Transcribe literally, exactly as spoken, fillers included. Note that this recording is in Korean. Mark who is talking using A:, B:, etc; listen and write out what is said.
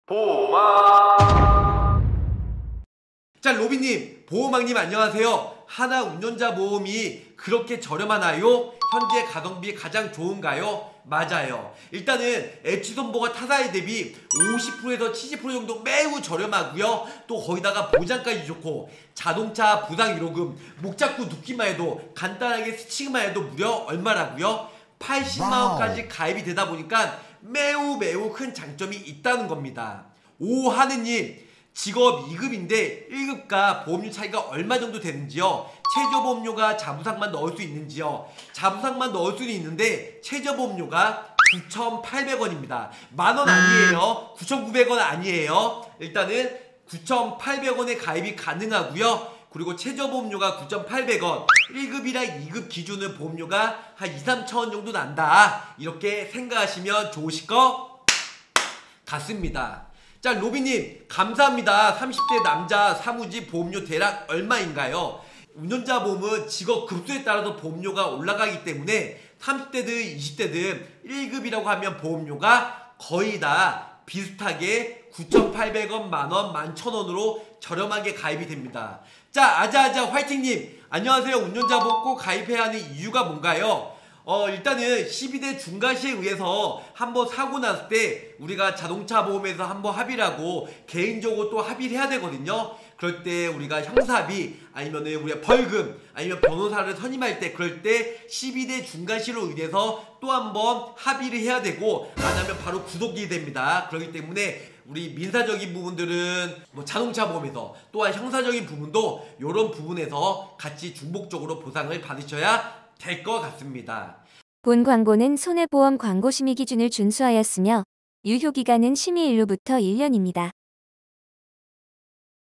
A: 보호막. 자, 로비님, 보호막님 안녕하세요. 하나 운전자 보험이 그렇게 저렴하나요? 현재 가성비 가장 좋은가요? 맞아요. 일단은 엣지손보가 타사에 대비 오십 퍼센트에서 칠십 퍼센트 정도 매우 저렴하고요. 또 거기다가 보장까지 좋고 자동차 부상 위로금 목 잡고 눕기만 해도 간단하게 스치기만 해도 무려 얼마라고요? 팔십만 원까지 가입이 되다 보니까 매우 매우 큰 장점이 있다는 겁니다. 오하느님, 직업 이 급인데 일 급과 보험료 차이가 얼마 정도 되는지요? 최저보험료가 자부상만 넣을 수 있는지요? 자부상만 넣을 수는 있는데 최저보험료가 구천팔백 원입니다. 만원 아니에요. 구천구백 원 아니에요. 일단은 구천팔백 원에 가입이 가능하고요. 그리고 최저보험료가 구천팔백 원, 일 급이랑 이 급 기준은 보험료가 한 이삼천 원 정도 난다. 이렇게 생각하시면 좋으실 것 같습니다. 자, 로비님 감사합니다. 삼십 대 남자 사무직 보험료 대략 얼마인가요? 운전자 보험은 직업 급수에 따라서 보험료가 올라가기 때문에 삼십 대든 이십 대든 일 급이라고 하면 보험료가 거의 다 비슷하게 구천팔백 원, 만원, 만천 원으로 저렴하게 가입이 됩니다. 자, 아자아자 화이팅님 안녕하세요. 운전자 보험 꼭 가입해야 하는 이유가 뭔가요? 어 일단은 십이 대 중과시에 의해서 한번 사고 났을 때 우리가 자동차 보험에서 한번 합의를 하고 개인적으로 또 합의를 해야 되거든요. 그럴 때 우리가 형사비 아니면은 우리가 벌금 아니면 변호사를 선임할 때 그럴 때 십이 대 중과시로 의해서 또 한번 합의를 해야 되고 안 하면 바로 구속이 됩니다. 그렇기 때문에 우리 민사적인 부분들은 뭐 자동차 보험에서 또한 형사적인 부분도 이런 부분에서 같이 중복적으로 보상을 받으셔야 될 것 같습니다.
B: 본 광고는 손해보험 광고 심의 기준을 준수하였으며 유효기간은 심의일로부터 일 년입니다.